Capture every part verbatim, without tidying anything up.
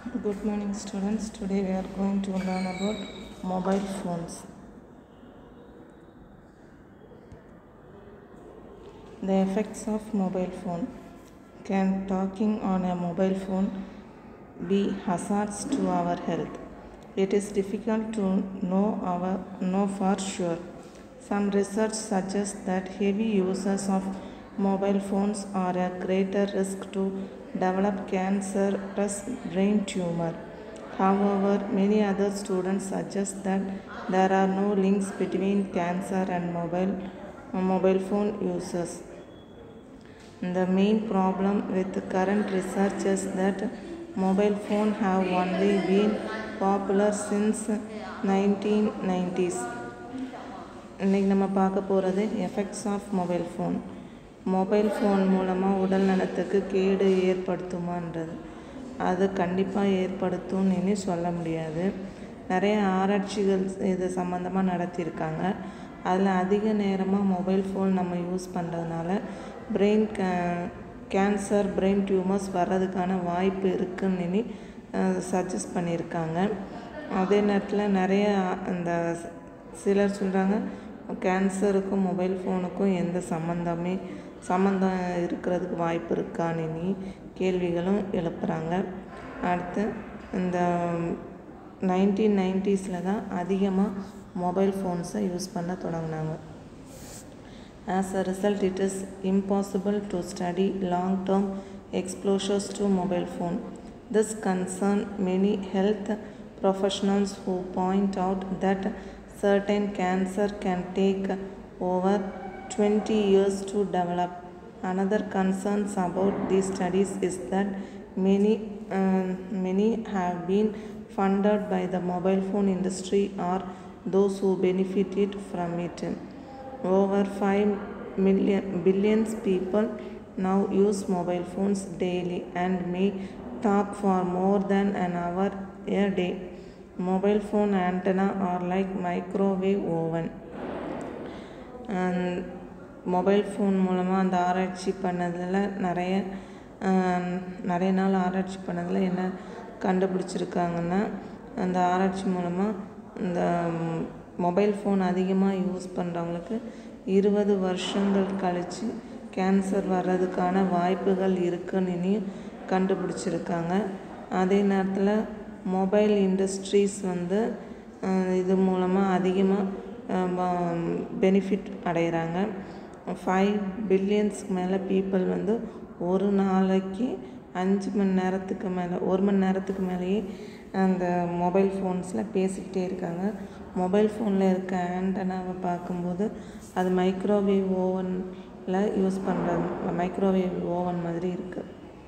Good morning, students. Today we are going to learn about mobile phones. The effects of mobile phone. Can talking on a mobile phone be hazardous to our health? It is difficult to know our know for sure. Some research suggests that heavy users of mobile phones are a greater risk to develop cancerous brain tumor. However, many other students suggest that there are no links between cancer and mobile mobile phone users. The main problem with current research is that mobile phones have only been popular since nineteen nineties. இன்றைக்கி நம்ம பார்க்க போகிறது effects of mobile phone. Mobile phone மூலமாக உடல் நலத்துக்கு கேடு ஏற்படுத்துமான்றது அது கண்டிப்பாக ஏற்படுத்தும்னு சொல்ல முடியாது. நிறைய ஆராய்ச்சிகள் இது சம்மந்தமாக நடத்தியிருக்காங்க. அதில் அதிக நேரமாக மொபைல் ஃபோன் நம்ம யூஸ் பண்ணுறதுனால பிரெயின் கே கேன்சர் பிரெயின் டியூமர்ஸ் வர்றதுக்கான வாய்ப்பு இருக்குன்னு சஜஸ்ட் பண்ணியிருக்காங்க. அதே நேரத்தில் நிறைய அந்த சிலர் சொல்கிறாங்க கேன்சருக்கும் மொபைல் ஃபோனுக்கும் எந்த சம்மந்தமே சம்மந்தம் இருக்கிறதுக்கு வாய்ப்பு இருக்கான்னு கேள்விகளும் எழுப்புகிறாங்க. அடுத்து இந்த நைன்டீன் நைன்டீஸில் தான் அதிகமாக மொபைல் ஃபோன்ஸை யூஸ் பண்ண தொடங்கினாங்க. As a result, it is impossible to study long-term exposures to mobile phone. This concerns many health professionals who point out that certain cancer can take over twenty years to develop. Another concern about these studies is that many uh, many have been funded by the mobile phone industry or those who benefited from it. Over five million billions people now use mobile phones daily and may talk for more than an hour a day. Mobile phone antenna are like microwave oven. And mobile phone மூலமாக அந்த ஆராய்ச்சி பண்ணதில் நிறைய நிறைய நாள் ஆராய்ச்சி பண்ணதில் என்ன கண்டுபிடிச்சிருக்காங்கன்னா, அந்த ஆராய்ச்சி மூலமாக இந்த மொபைல் ஃபோன் அதிகமாக யூஸ் பண்ணுறவங்களுக்கு இருபது வருஷங்கள் கழித்து கேன்சர் வர்றதுக்கான வாய்ப்புகள் இருக்குன்னு கண்டுபிடிச்சிருக்காங்க. அதே நேரத்தில் மொபைல் இண்டஸ்ட்ரீஸ் வந்து இது மூலமாக அதிகமாக பெனிஃபிட் அடைகிறாங்க. ஃபைவ் பில்லியன்ஸ்க்கு மேலே பீப்புள் வந்து ஒரு நாளைக்கு அஞ்சு மணி நேரத்துக்கு மேலே ஒரு மணி நேரத்துக்கு மேலேயே அந்த மொபைல் ஃபோன்ஸில் பேசிக்கிட்டே இருக்காங்க. மொபைல் ஃபோனில் இருக்க ஆண்டனாவை பார்க்கும்போது அது மைக்ரோவேவ் ஓவனில் யூஸ் பண்ணுற மைக்ரோவேவ் ஓவன் மாதிரி இருக்குது.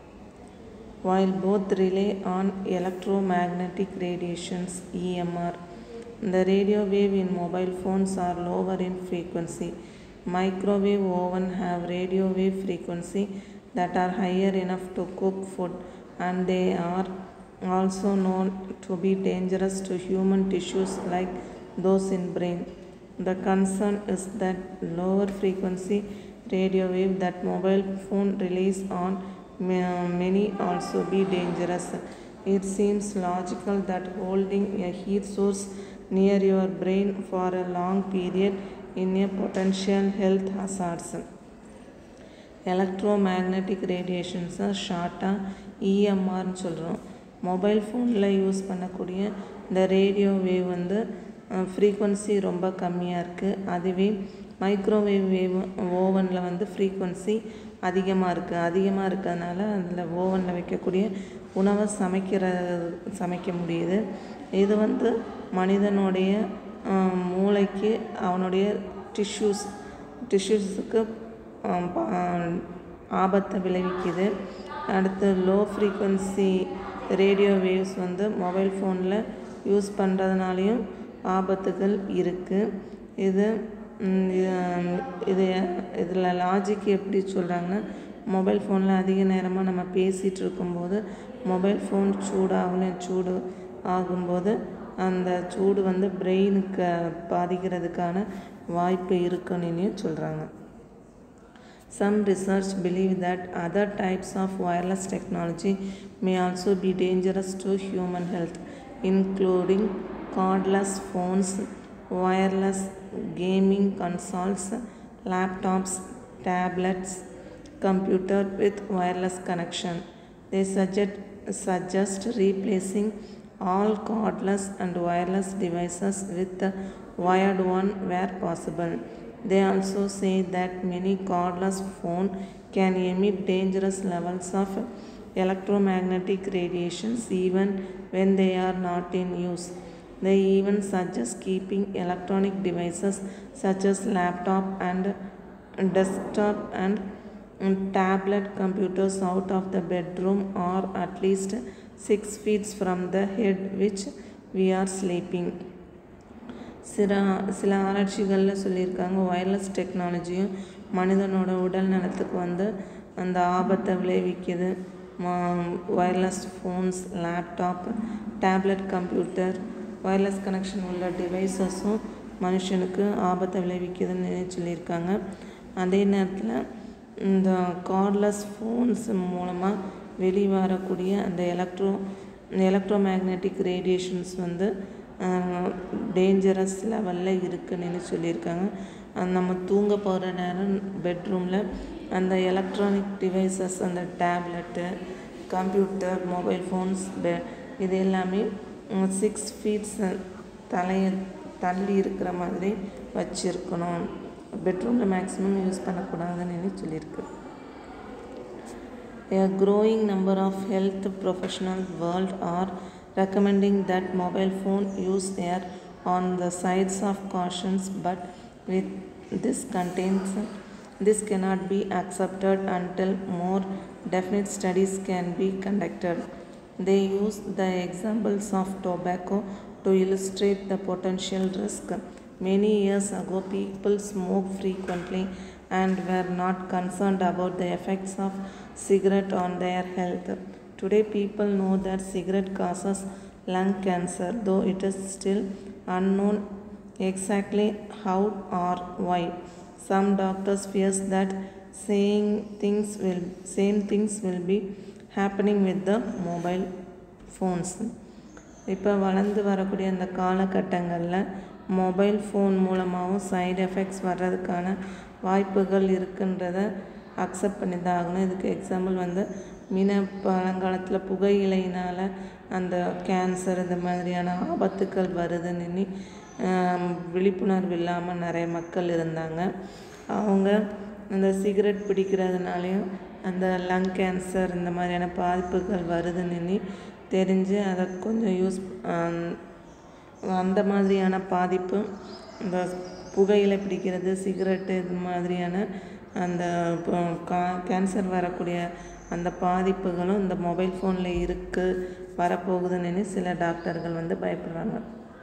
While both rely on electromagnetic radiations E M R, the radio wave in mobile phones are lower in frequency. Microwave oven have radio wave frequency that are higher enough to cook food, and they are also known to be dangerous to human tissues like those in brain. The concern is that lower frequency radio wave that mobile phone relies on may also be dangerous. It seems logical that holding a heat source near your brain for a long period in a potential health hazard. Electromagnetic ரேடியேஷன்ஸை ஷார்ட்டாக இஎம்ஆர்னு சொல்கிறோம். Mobile ஃபோனில் use பண்ணக்கூடிய இந்த radio wave வந்து frequency ரொம்ப கம்மியாக இருக்குது. அதுவே மைக்ரோவேவ் வேவ் ஓவனில் வந்து ஃப்ரீக்வன்சி அதிகமாக இருக்குது. அதிகமாக இருக்கிறதுனால அதில் ஓவனில் வைக்கக்கூடிய உணவை சமைக்கிற சமைக்க முடியுது. இது வந்து மனிதனுடைய மூளைக்கு அவனுடைய டிஷ்யூஸ் டிஷ்யூஸுக்கு ஆபத்தை விளைவிக்குது. அடுத்து லோ ஃப்ரீக்வன்சி ரேடியோ வேவ்ஸ் வந்து மொபைல் ஃபோனில் யூஸ் பண்ணுறதுனாலையும் ஆபத்துகள் இருக்குது. இது இது இதில் லாஜிக் எப்படி சொல்கிறாங்கன்னா, மொபைல் ஃபோனில் அதிக நேரமாக நம்ம பேசிகிட்டு இருக்கும்போது மொபைல் ஃபோன் சூடாகணும் சூடு ஆகும்போது அந்த சூடு வந்து பிரெயினுக்கு பாதிக்கிறதுக்கான வாய்ப்பு இருக்குன்னு சொல்கிறாங்க. Some research believe that other types of wireless technology may also be dangerous to human health, including cordless phones, wireless gaming consoles, laptops, tablets, computer with wireless connection. They suggest, suggest replacing all cordless and wireless devices with the wired one where possible. They also say that many cordless phones can emit dangerous levels of electromagnetic radiations even when they are not in use. They even suggest keeping electronic devices such as laptop and desktop and tablet computers out of the bedroom or at least six feet from the head which we are sleeping. சில சில ஆராய்ச்சிகளில் சொல்லியிருக்காங்க wireless டெக்னாலஜியும் மனிதனோட உடல் நலத்துக்கு வந்து அந்த ஆபத்தை விளைவிக்குது. Wireless phones, laptop, tablet computer, wireless connection உள்ள டிவைசஸும் மனுஷனுக்கு ஆபத்தை விளைவிக்குதுன்னு சொல்லியிருக்காங்க. அதே நேரத்தில் இந்த கார்ட்லெஸ் ஃபோன்ஸ் மூலமாக வெளிவரக்கூடிய அந்த எலக்ட்ரோ எலக்ட்ரோ மேக்னெட்டிக் ரேடியேஷன்ஸ் வந்து டேஞ்சரஸ் லெவலில் இருக்குன்னு சொல்லியிருக்காங்க. நம்ம தூங்க போகிற நேரம் பெட்ரூமில் அந்த எலக்ட்ரானிக் டிவைசஸ், அந்த டேப்லெட்டு, கம்ப்யூட்டர், மொபைல் ஃபோன்ஸ் பெ இது எல்லாமே சிக்ஸ் ஃபீட்ஸ் தலையை தள்ளி இருக்கிற மாதிரி வச்சுருக்கணும். பெட்ரூமில் மேக்ஸிமம் யூஸ் பண்ணக்கூடாதுன்னு சொல்லியிருக்கு. A growing number of health professionals world are recommending that mobile phone use are on the sides of cautions, but with this contains this cannot be accepted until more definite studies can be conducted. They use the examples of tobacco to illustrate the potential risk. Many years ago, people smoked frequently and were not concerned about the effects of cigarette on their health. Today, people know that cigarette causes lung cancer, though it is still unknown exactly how or why. Some doctors fear that same things will same things will be happening with the mobile phones. இப்போ வளர்ந்து வரக்கூடிய அந்த காலகட்டங்களில் mobile phone மூலமாகவும் side effects வர்றதுக்கான வாய்ப்புகள் இருக்குன்றதை accept பண்ணி தான் ஆகணும். இதுக்கு எக்ஸாம்பிள் வந்து மின பழங்காலத்தில் புகையிலையினால் அந்த கேன்சர் இந்த மாதிரியான ஆபத்துக்கள் வருதுன்னு விழிப்புணர்வு இல்லாமல் நிறைய மக்கள் இருந்தாங்க. அவங்க அந்த சிகரெட் பிடிக்கிறதுனாலையும் அந்த லங் கேன்சர் இந்த மாதிரியான பாதிப்புகள் வருதுன்னு தெரிஞ்சு அதை கொஞ்சம் யூஸ் அந்த மாதிரியான பாதிப்பு இந்த புகையிலை பிடிக்கிறது, சிகரெட்டு இது மாதிரியான அந்த கா கேன்சர் வரக்கூடிய அந்த பாதிப்புகளும் இந்த மொபைல் ஃபோனில் இருக்குது வரப்போகுதுன்னு சில டாக்டர்கள் வந்து பயப்படுறாங்க.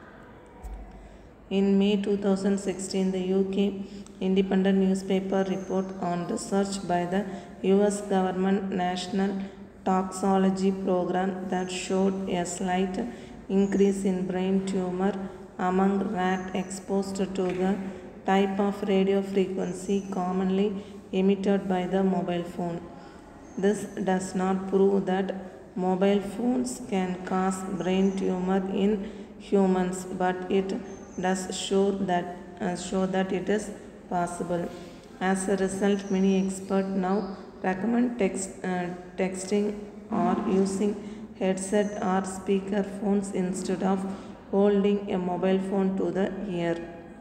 In May twenty sixteen, the U K independent newspaper report on research by the U S government National Toxicology Program that showed a slight increase in brain tumor among rats exposed to the type of radio frequency commonly emitted by the mobile phone. This does not prove that mobile phones can cause brain tumor in humans, but it does show that uh, show that it is possible. As a result, many experts now recommend text, uh, texting or using headset or speaker phones instead of holding a mobile phone to the ear.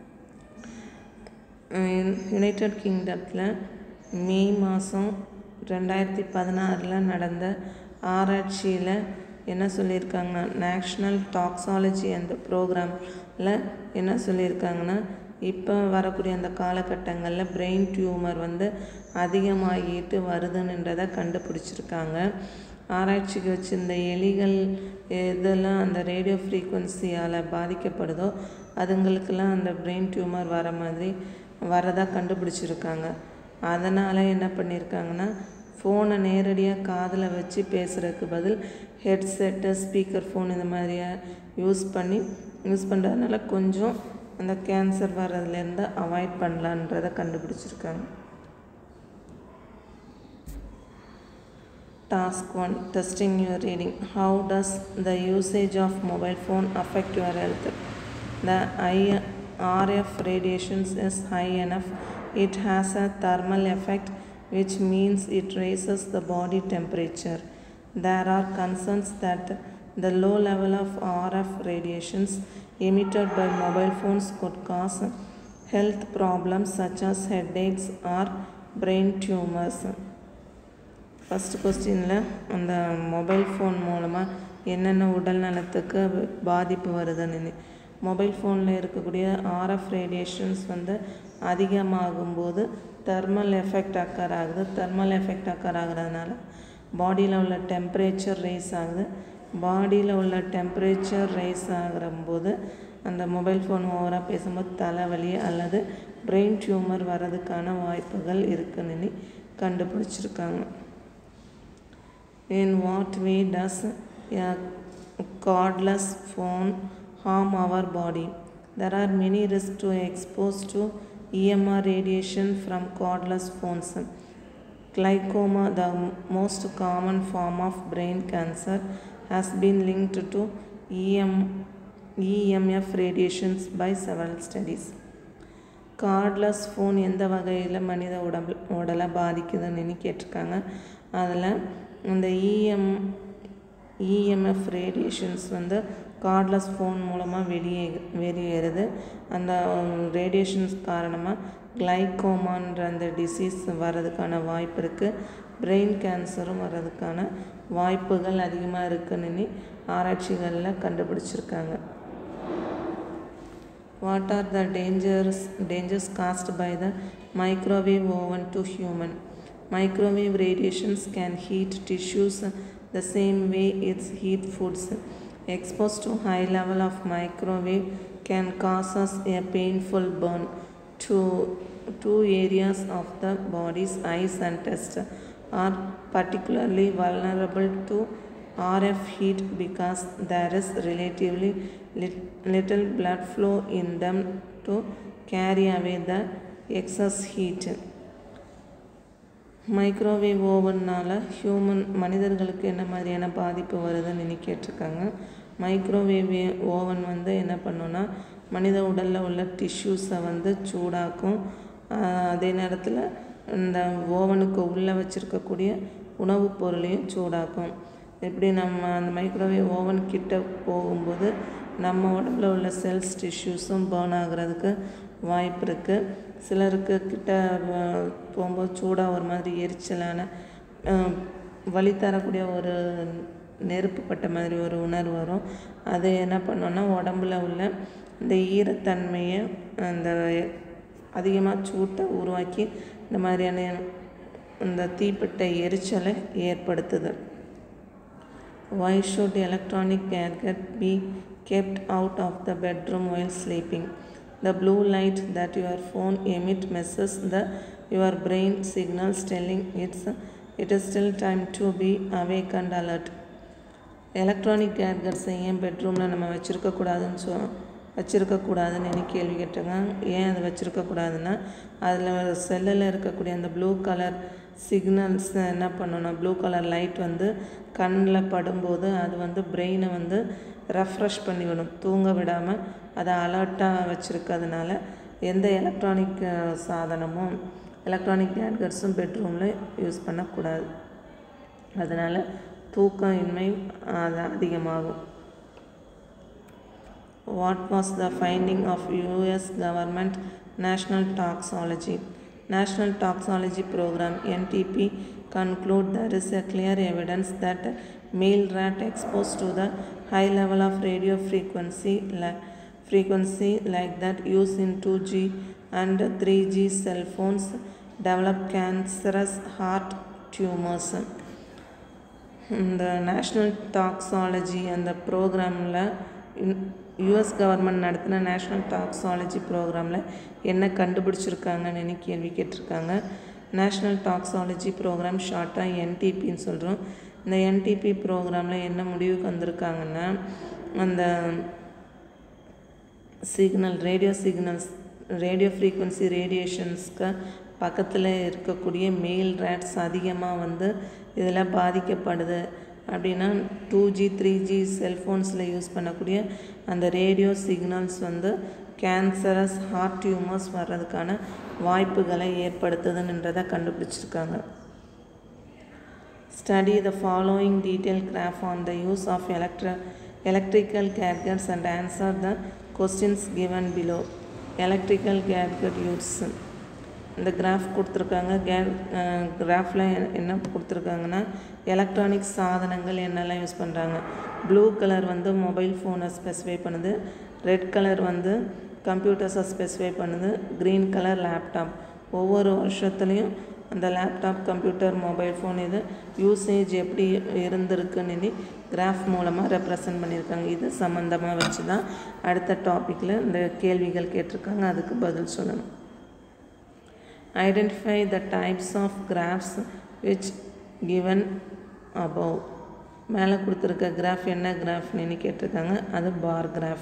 United கிங்டத்தில் May மாதம் ரெண்டாயிரத்தி பதினாறில் நடந்த ஆராய்ச்சியில் என்ன சொல்லியிருக்காங்கன்னா, national toxicology அந்த ப்ரோக்ராமில் என்ன சொல்லியிருக்காங்கன்னா, இப்போ வரக்கூடிய அந்த காலகட்டங்களில் பிரெயின் டியூமர் வந்து அதிகமாகிட்டு வருதுன்றதை கண்டுபிடிச்சிருக்காங்க. ஆராய்ச்சிக்கு வச்சுருந்த எலிகள் எதெல்லாம் அந்த ரேடியோ ஃப்ரீக்குவன்சியால் பாதிக்கப்படுதோ அதுங்களுக்கெல்லாம் அந்த பிரெயின் டியூமர் வர மாதிரி வரதாக கண்டுபிடிச்சிருக்காங்க. அதனால் என்ன பண்ணியிருக்காங்கன்னா, ஃபோனை நேரடியாக காதில் வச்சு பேசுகிறதுக்கு பதில் ஹெட்செட்டு, ஸ்பீக்கர் ஃபோன் இந்த மாதிரியா யூஸ் பண்ணி யூஸ் பண்ணுறதுனால கொஞ்சம் அந்த கேன்சர் வர்றதுலேருந்து அவாய்ட் பண்ணலான்றதை கண்டுபிடிச்சிருக்காங்க. Task one. Testing your reading. How does the usage of mobile phone affect your health? The R F radiations is high enough. It has a thermal effect, which means it raises the body temperature. There are concerns that the low level of R F radiations emitted by mobile phones could cause health problems such as headaches or brain tumors. First கொஸ்டினில் அந்த mobile phone மூலமாக என்னென்ன உடல் நலத்துக்கு பாதிப்பு வருதுன்னு. Mobile ஃபோனில் இருக்கக்கூடிய ஆர்எஃப் ரேடியேஷன்ஸ் வந்து அதிகமாகும்போது தெர்மல் எஃபெக்ட் அக்கர் ஆகுது. தெர்மல் எஃபெக்ட் அக்கர் ஆகுறதுனால பாடியில் உள்ள டெம்பரேச்சர் ரைஸ் ஆகுது. பாடியில் உள்ள டெம்பரேச்சர் ரைஸ் ஆகிறம்போது அந்த மொபைல் ஃபோன் ஓவராக பேசும்போது தலைவலி அல்லது பிரெயின் டியூமர் வர்றதுக்கான வாய்ப்புகள் இருக்குன்னு கண்டுபிடிச்சிருக்காங்க. In what way does a cordless phone harm our body? There are many risks to exposed to E M R radiation from cordless phones. Glaucoma, the most common form of brain cancer, has been linked to E M F radiations by several studies. Cordless phone எந்த வகையில் மனித உடம்பு உடலை பாதிக்குதுன்னு கேட்டிருக்காங்க. அதில் இந்த EM EMF radiations வந்து கார்ட்லெஸ் ஃபோன் மூலமாக வெளியே வெளியேறுது. அந்த ரேடியேஷன்ஸ் காரணமாக கிளைகோமான்ற அந்த டிசீஸ் வர்றதுக்கான வாய்ப்பு இருக்குது. பிரெயின் கேன்சரும் வர்றதுக்கான வாய்ப்புகள் அதிகமாக இருக்குன்னு ஆராய்ச்சிகளில் கண்டுபிடிச்சிருக்காங்க. What are the dangers dangers caused by the microwave oven to human? Microwave radiations can heat tissues the same way it heat foods. Exposed to high level of microwave can cause us a painful burn to two areas of the body's eyes and chest are particularly vulnerable to R F heat because there is relatively little blood flow in them to carry away the excess heat. Microwave ஓவன்னால் human மனிதர்களுக்கு என்ன மாதிரியான பாதிப்பு வருதுன்னு கேட்டிருக்காங்க. Microwave oven வந்து என்ன பண்ணுன்னா மனித உடலில் உள்ள டிஷ்யூஸை வந்து சூடாக்கும். அதே நேரத்தில் இந்த ஓவனுக்கு உள்ளே வச்சுருக்கக்கூடிய உணவுப் பொருளையும் சூடாக்கும். இப்படி நம்ம அந்த மைக்ரோவேவ் ஓவன் கிட்ட போகும்போது நம்ம உடம்புல உள்ள செல்ஸ் டிஷ்யூஸும் பேர்ன் ஆகிறதுக்கு வாய்ப்பு இருக்குது. சிலருக்கு கிட்ட போகும்போது சூடாக ஒரு மாதிரி எரிச்சலான வலி தரக்கூடிய ஒரு நெருப்பு பட்ட மாதிரி ஒரு உணர்வு வரும். அது என்ன பண்ணோன்னா உடம்புல உள்ள இந்த ஈரத்தன்மையை அந்த அதிகமாக சூட்டை உருவாக்கி இந்த மாதிரியான இந்த தீப்பட்ட எரிச்சலை ஏற்படுத்துது. Why should electronic gadget be kept out of the bedroom while sleeping? The blue light that your phone emits messes the your brain signals telling it's it is still time to be awake and alert. Electronic கேட்கட்ஸை ஏன் பெட்ரூமில் நம்ம வச்சுருக்கக்கூடாதுன்னு சொ வச்சுருக்கக்கூடாதுன்னு என்ன கேள்வி கேட்டாங்க. ஏன் அதை வச்சுருக்கக்கூடாதுன்னா அதில் செல்லில் இருக்கக்கூடிய அந்த ப்ளூ கலர் சிக்னல்ஸ் என்ன பண்ணணும், ப்ளூ கலர் லைட் வந்து கண்ணில் படும்போது அது வந்து பிரெயினை வந்து ரெஃப்ரெஷ் பண்ணிவிடும், தூங்க விடாமல் அதை அலர்ட்டாக வச்சுருக்கிறதுனால எந்த எலக்ட்ரானிக் சாதனமும் எலக்ட்ரானிக் கேட்கட்ஸும் பெட்ரூமில் யூஸ் பண்ணக்கூடாது. அதனால் தூக்கம் இன்மை அது அதிகமாகும். What was the finding of U S government National Toxicology? National Toxicology Program N T P conclude there is a clear evidence that male rat exposed to the high level of radio frequency la- frequency like that used in two G and three G cell phones develop cancerous heart tumors. இந்த national toxicology அந்த ப்ரோக்ராமில் US government நடத்தின national toxicology ப்ரோக்ராமில் என்ன கண்டுபிடிச்சிருக்காங்கன்னு கேள்வி கேட்டிருக்காங்க. National toxicology program ஷார்ட்டாக என்டிபின்னு சொல்கிறோம். இந்த என்டிபி ப்ரோக்ராமில் என்ன முடிவுக்கு வந்திருக்காங்கன்னா அந்த signal radio signals radio frequency ரேடியேஷன்ஸ்க்கு பக்கத்தில் இருக்கக்கூடிய மேல் ரேட்ஸ் அதிகமாக வந்து இதில் பாதிக்கப்படுது அப்படின்னா டூ ஜி த்ரீ ஜி செல்ஃபோன்ஸில் யூஸ் பண்ணக்கூடிய அந்த ரேடியோ சிக்னல்ஸ் வந்து கேன்சரஸ் ஹார்ட் டியூமர்ஸ் வர்றதுக்கான வாய்ப்புகளை ஏற்படுத்துதுன்றதை கண்டுபிடிச்சிருக்காங்க. Study the following detailed graph on the use of electri electrical gadgets and answer the questions given below. Electrical gadget use. இந்த graph கொடுத்துருக்காங்க. கே கிராஃபில் என்ன கொடுத்துருக்காங்கன்னா எலக்ட்ரானிக் சாதனங்கள் என்னெல்லாம் யூஸ் பண்ணுறாங்க. ப்ளூ கலர் வந்து மொபைல் ஃபோனை ஸ்பெசிஃபை பண்ணுது, ரெட் கலர் வந்து கம்ப்யூட்டர்ஸை ஸ்பெசிஃபை பண்ணுது, க்ரீன் கலர் லேப்டாப். ஒவ்வொரு வருஷத்துலேயும் அந்த லேப்டாப் கம்ப்யூட்டர் மொபைல் ஃபோன் இது யூசேஜ் எப்படி இருந்திருக்குன்னு கிராஃப் மூலமாக ரெப்ரசன்ட் பண்ணியிருக்காங்க. இது சம்மந்தமாக வச்சு தான் அடுத்த டாப்பிக்கில் இந்த கேள்விகள் கேட்டிருக்காங்க, அதுக்கு பதில் சொல்லணும். Identify the types of graphs which given above. மேலே கொடுத்துருக்க கிராஃப் என்ன கிராஃப்னு கேட்டிருக்காங்க, அது bar graph.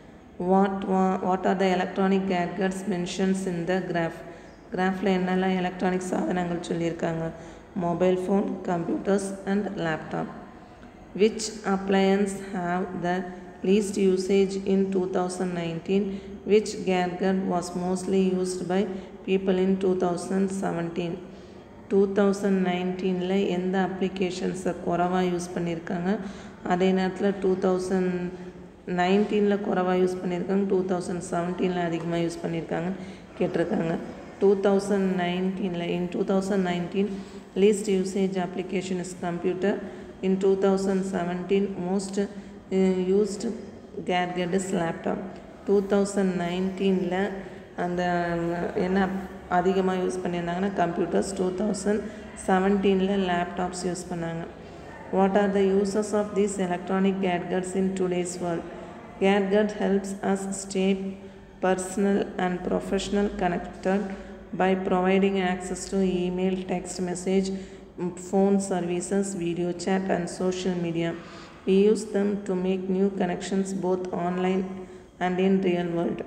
What wha what are the electronic gadgets mentions in the graph. கிராஃபில் என்னெல்லாம் எலக்ட்ரானிக் சாதனங்கள் சொல்லியிருக்காங்க. Mobile phone, computers and laptop. Which appliances have the least usage in two thousand nineteen. Which gadget was mostly used by people in two thousand seventeen. Two thousand நைன்டீனில் எந்த அப்ளிகேஷன்ஸை குறைவாக use பண்ணியிருக்காங்க, அதே நேரத்தில் டூ தௌசண்ட் நைன்டீனில் குறைவாக use பண்ணியிருக்காங்க, two thousand செவன்டீனில் அதிகமாக யூஸ் பண்ணியிருக்காங்க கேட்டிருக்காங்க. two thousand nineteen in two thousand nineteen least usage application is computer. In two thousand seventeen most uh, used gadget is laptop. two thousand nineteen la and enna adhigama use panniranga computers. two thousand seventeen la laptops use pannanga. What are the uses of these electronic gadgets in today's world? Gadget helps us stay personal and professional connected by providing access to email, text message, phone services, video chat and social media. We use them to make new connections both online and in real world.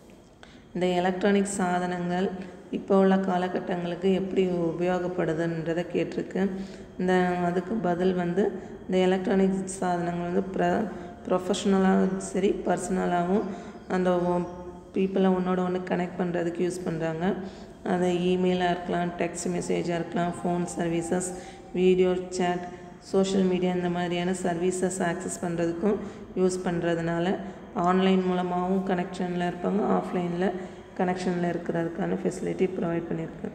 இந்த electronic சாதனங்கள் இப்போ உள்ள காலகட்டங்களுக்கு எப்படி உபயோகப்படுதுன்றதை கேட்டிருக்கு. இந்த அதுக்கு பதில் வந்து இந்த எலக்ட்ரானிக் சாதனங்கள் வந்து ப்ர ப்ரொஃபஷ்னலாகவும் சரி பர்சனலாகவும் அந்த பீப்புளை ஒன்றோட ஒன்று கனெக்ட் பண்ணுறதுக்கு யூஸ் பண்ணுறாங்க. அது இமெயிலாக இருக்கலாம், டெக்ஸ்ட் மெசேஜாக இருக்கலாம், phone services, video chat, social media இந்த மாதிரியான சர்வீசஸ் ஆக்சஸ் பண்ணுறதுக்கும் யூஸ் பண்ணுறதுனால ஆன்லைன் மூலமாகவும் கனெக்ஷனில் இருப்பாங்க, ஆஃப்லைனில் கனெக்ஷனில் இருக்கிறதுக்கான ஃபெசிலிட்டி ப்ரொவைட் பண்ணியிருக்கு.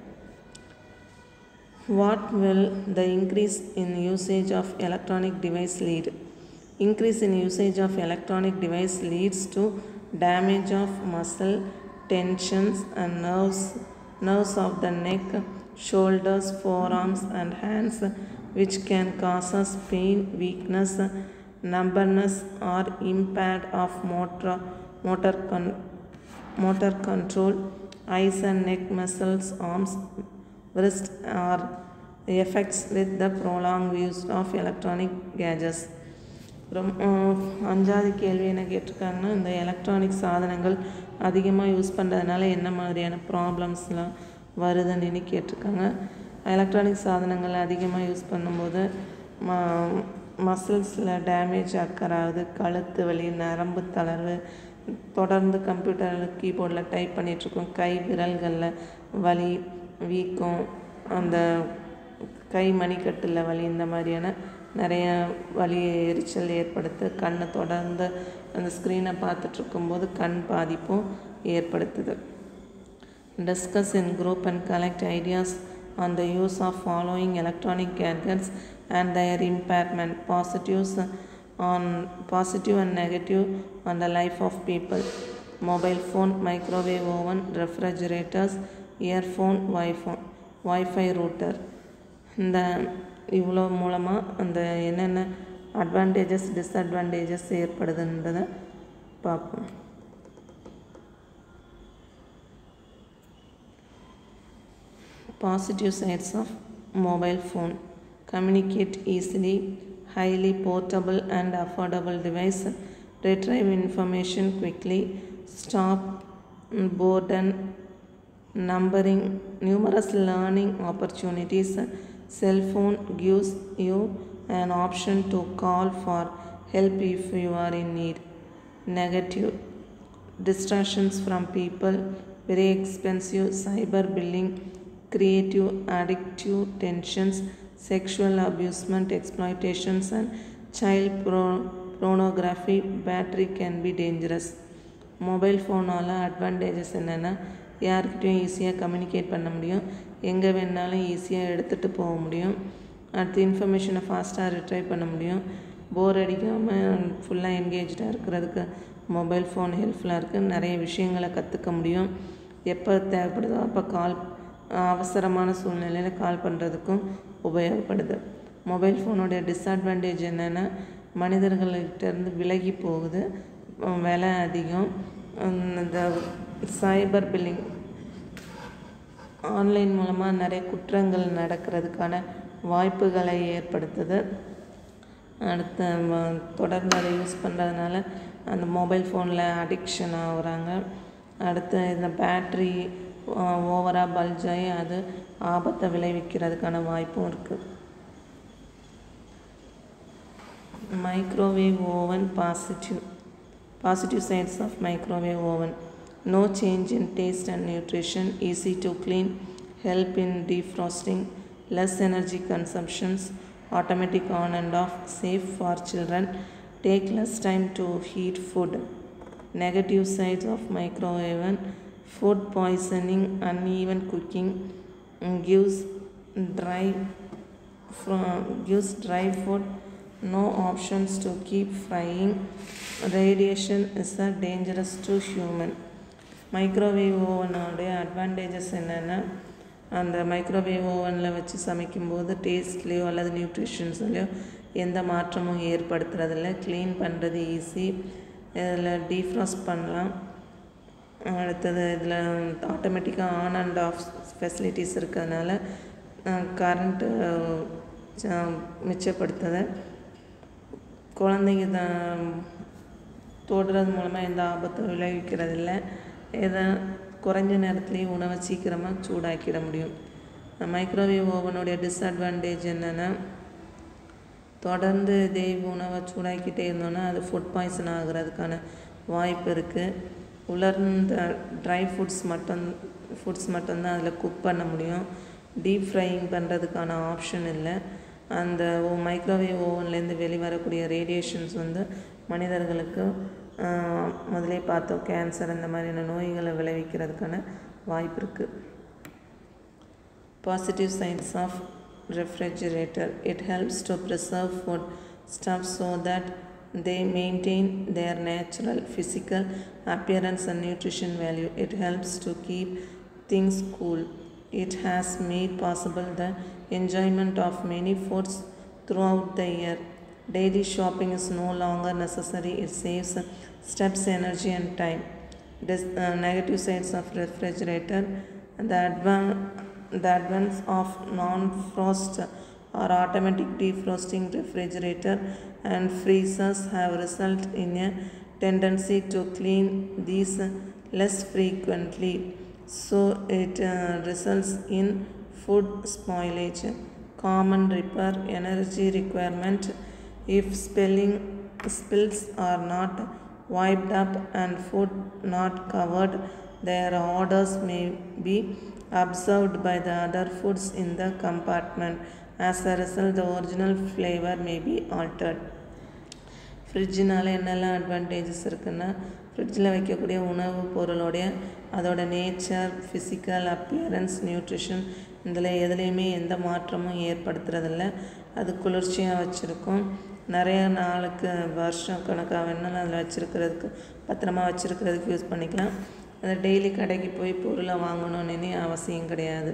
What will the increase in usage of electronic device lead? Increase in usage of electronic device leads to damage of muscle, tensions and nerves, nerves of the neck, shoulders, forearms and hands, which can cause us pain, weakness, numbness or impaired of motor, motor, con, motor control, eyes and neck muscles, arms, wrist or effects with the prolonged use of electronic gadgets. ரொம்ப அஞ்சாவது கேள்வி என்ன கேட்டிருக்காங்கன்னா, இந்த electronic சாதனங்கள் அதிகமாக use பண்ணுறதுனால என்ன மாதிரியான ப்ராப்ளம்ஸ்லாம் வருதுன்னு கேட்டிருக்காங்க. எலக்ட்ரானிக் சாதனங்கள் அதிகமாக யூஸ் பண்ணும்போது ம மசில்ஸில் டேமேஜ் ஆக்கறாது, கழுத்து வலி, நரம்பு தளர்வு, தொடர்ந்து கம்ப்யூட்டர் கீபோர்டில் டைப் பண்ணிகிட்ருக்கோம், கை விரல்களில் வலி, வீக்கம், அந்த கை மணிக்கட்டில் வலி, இந்த மாதிரியான நிறைய வலி எரிச்சல் ஏற்படுத்து, கண்ணை தொடர்ந்து அந்த ஸ்க்ரீனை பார்த்துட்ருக்கும்போது கண் பாதிப்பும் ஏற்படுத்துது. Discuss in group and collect ideas on the use of following electronic gadgets and their impairment, positives on positive and negative on the life of people. Mobile phone, microwave oven, refrigerators, earphone, வைஃபோன் wifi router. இந்த இவ்வளோ மூலமாக அந்த என்னென்ன advantages disadvantages ஏற்படுதுன்றதை பார்ப்போம். Positive sides of mobile phone: communicate easily, highly portable and affordable device, retrieve information quickly, stop boredom, numbering numerous learning opportunities, Cell phone gives you an option to call for help if you are in need. Negative: distractions from people, very expensive, cyberbullying, creative addictive tensions, sexual abusement, exploitations, and child pro- pornography. Battery can be dangerous. Mobile ஃபோனால் advantages என்னென்னா, யார்கிட்டையும் ஈஸியாக communicate பண்ண முடியும், எங்கே வேணாலும் ஈஸியாக எடுத்துகிட்டு போக முடியும், அடுத்து இன்ஃபர்மேஷனை ஃபாஸ்ட்டாக ரிட்ரைவ் பண்ண முடியும், போர் அடிக்காமல் ஃபுல்லாக என்கேஜாக இருக்கிறதுக்கு மொபைல் ஃபோன் ஹெல்ப்ஃபுல்லாக இருக்குது. நிறைய விஷயங்களை கற்றுக்க முடியும். எப்போ தேவைப்படுதோ அப்போ கால் அவசரமான சூழ்நிலையில் கால் பண்ணுறதுக்கும் உபயோகப்படுது. மொபைல் ஃபோனுடைய டிஸ்அட்வான்டேஜ் என்னென்னா, மனிதர்கள்கிட்டேருந்து விலகி போகுது, விலை அதிகம், இந்த சைபர் பில்லிங் ஆன்லைன் மூலமாக நிறைய குற்றங்கள் நடக்கிறதுக்கான வாய்ப்புகளை ஏற்படுத்துது. அடுத்து தொடர்ந்து அதை யூஸ் பண்ணுறதுனால அந்த மொபைல் ஃபோனில் அடிக்ஷன் ஆகுறாங்க. அடுத்து இந்த பேட்ரி ஓவராக பல்ஜாகி அது ஆபத்தை விளைவிக்கிறதுக்கான வாய்ப்பும் இருக்குது. Microwave oven positive positive sides of microwave oven: no change in taste and nutrition, easy to clean, help in defrosting, less energy consumptions, automatic on and off, safe for children, take less time to heat food. Negative sides of microwave oven: food poisoning, uneven cooking, gives dry gives dry food, no options to keep frying, radiation is a dangerous to human. Microwave ஓவனோடைய advantages என்னென்னா, அந்த microwave ஓவனில் வச்சு சமைக்கும்போது டேஸ்ட்லேயோ அல்லது நியூட்ரிஷன்ஸ்லையோ எந்த மாற்றமும் ஏற்படுத்துறதில்ல. க்ளீன் பண்ணுறது ஈஸி, இதில் டீஃப்ராஸ்ட் பண்ணலாம். அடுத்தது இதில் ஆட்டோமேட்டிக்காக ஆன் அண்ட் ஆஃப் ஃபெசிலிட்டிஸ் இருக்கிறதுனால கரண்ட்டு மிச்சப்படுத்துது. குழந்தைங்க தான் தொடுறது மூலமாக எந்த ஆபத்தும் விளைவிக்கிறதில்ல. இதை குறைஞ்ச நேரத்துலேயே உணவை சீக்கிரமாக சூடாக்கிட முடியும். மைக்ரோவேவ் ஓவனுடைய டிஸ்அட்வான்டேஜ் என்னென்னா, தொடர்ந்து இதே உணவை சூடாக்கிட்டே இருந்தோன்னா அது ஃபுட் பாய்சன் ஆகிறதுக்கான வாய்ப்பு இருக்குது. உலர்ந்த ட்ரை ஃபுட்ஸ் மட்டும் ஃபுட்ஸ் மட்டும்தான் அதில் குக் பண்ண முடியும். டீப் ஃப்ரையிங் பண்ணுறதுக்கான ஆப்ஷன் இல்லை. அந்த மைக்ரோவேவ் ஓவன்லேருந்து வெளிவரக்கூடிய ரேடியேஷன்ஸ் வந்து மனிதர்களுக்கு முதலே பார்த்தோம் கேன்சர் இந்த மாதிரியான நோய்களை விளைவிக்கிறதுக்கான வாய்ப்பு இருக்குது. Positive sides of refrigerator: it helps to preserve food stuff so that they maintain their natural physical appearance and nutrition value. It helps to keep things cool. It has made possible the enjoyment of many foods throughout the year. Daily shopping is no longer necessary. It saves steps, energy and time. This, uh, negative sides of refrigerator: the advan- the advance of non-frost or automatic defrosting refrigerator and freezers have resulted in a tendency to clean these less frequently, so it uh, results in food spoilage, common repair, energy requirement. If spilling spills are not wiped up and food not covered, their odors may be absorbed by the other foods in the compartment. As a result, the original flavor may be altered. ஃப்ரிட்ஜினால் என்னெல்லாம் advantages இருக்குன்னா, ஃப்ரிட்ஜில் வைக்கக்கூடிய உணவு பொருளோடைய அதோட nature, physical appearance, nutrition இதில் எதுலேயுமே எந்த மாற்றமும் ஏற்படுத்துறதில்ல. அது குளிர்ச்சியாக வச்சுருக்கும். நிறைய நாளுக்கு வருஷம் கணக்காக வேணாலும் அதில் வச்சுருக்கிறதுக்கு பத்திரமா வச்சுருக்கிறதுக்கு யூஸ் பண்ணிக்கலாம். அதை டெய்லி கடைக்கு போய் பொருளை வாங்கணுன்னு அவசியம் கிடையாது.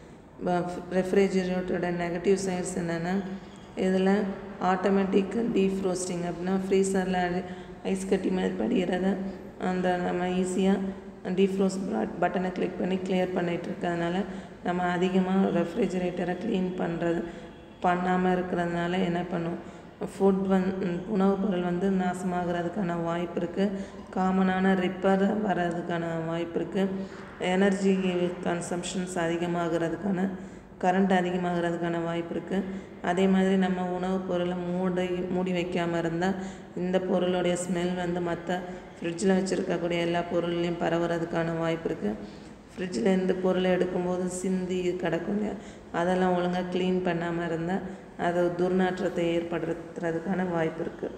ரெஃப்ரிஜரேட்டரோட நெகட்டிவ் சைட்ஸ் என்னென்னா, இதில் ஆட்டோமேட்டிக் டீஃப்ரோஸ்டிங் அப்படின்னா ஃப்ரீசரில் ஐஸ் கட்டி மாதிரி படிகிறத அந்த நம்ம ஈஸியாக டீஃப்ரோஸ்ட் பட்டனை கிளிக் பண்ணி கிளியர் பண்ணிகிட்டு இருக்கிறதுனால நம்ம அதிகமாக ரெஃப்ரிஜரேட்டரை க்ளீன் பண்ணுறது பண்ணாமல் இருக்கிறதுனால என்ன பண்ணும், ஃபுட் வந் உணவுப் பொருள் வந்து நாசமாகிறதுக்கான வாய்ப்பு இருக்குது. காமனான ரிப்பேர் வர்றதுக்கான வாய்ப்பு இருக்குது. எனர்ஜி கன்சம்ஷன்ஸ் அதிகமாகிறதுக்கான கரண்ட் அதிகமாகிறதுக்கான வாய்ப்பு இருக்குது. அதே மாதிரி நம்ம உணவுப் பொருளை மூடி மூடி வைக்காமல் இருந்தால் இந்த பொருளுடைய ஸ்மெல் வந்து மற்ற ஃப்ரிட்ஜில் வச்சுருக்கக்கூடிய எல்லா பொருள்லையும் பரவுறதுக்கான வாய்ப்பு இருக்குது. ஃப்ரிட்ஜில் இருந்து பொருளை எடுக்கும்போது சிந்தி கிடக்கும் இல்லையா, அதெல்லாம் ஒழுங்காக க்ளீன் பண்ணாமல் இருந்தால் அது துர்நாற்றத்தை ஏற்படுத்துறதுக்கான வாய்ப்பு இருக்குது.